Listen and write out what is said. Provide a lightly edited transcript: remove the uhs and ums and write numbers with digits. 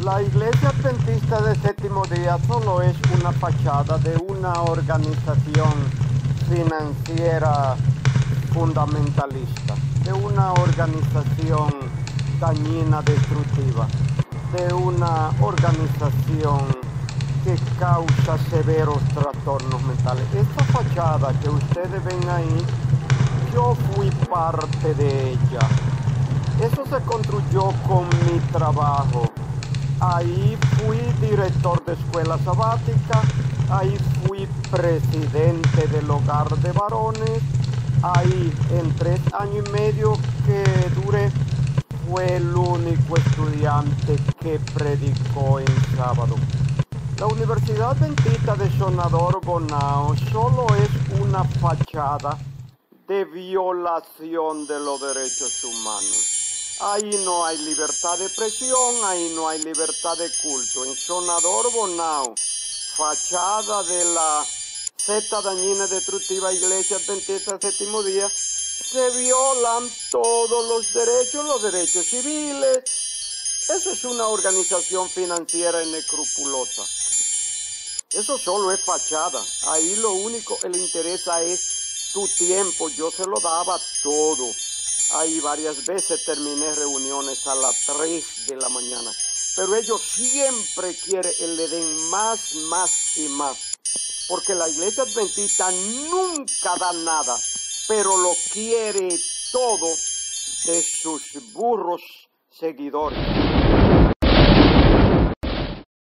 La Iglesia Adventista del Séptimo Día solo es una fachada de una organización financiera fundamentalista, de una organización dañina, destructiva, de una organización que causa severos trastornos mentales. Esta fachada que ustedes ven ahí, yo fui parte de ella. Eso se construyó con mi trabajo. Ahí fui director de escuela sabática, ahí fui presidente del hogar de varones, ahí en 3 años y medio que duré, fue el único estudiante que predicó en sábado. La Universidad Adventista de Sonador Bonao solo es una fachada de violación de los derechos humanos. Ahí no hay libertad de expresión, ahí no hay libertad de culto. En Sonador Bonao, fachada de la secta dañina destructiva Iglesia Adventista del Séptimo Día, se violan todos los derechos civiles. Eso es una organización financiera inescrupulosa. Eso solo es fachada. Ahí lo único que le interesa es tu tiempo. Yo se lo daba todo. Ahí varias veces terminé reuniones a las 3 de la mañana. Pero ellos siempre quieren que le den más y más. Porque la Iglesia Adventista nunca da nada, pero lo quiere todo de sus burros seguidores.